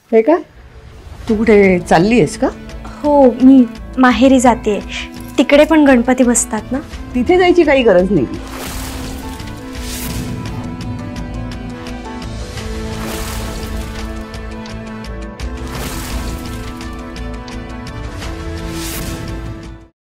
हे का? तू कुठे चालली आहेस का? हो, मी माहेरी जाते. तिकडे पण गणपती बसतात ना? तिथे जायची काही गरज नाही.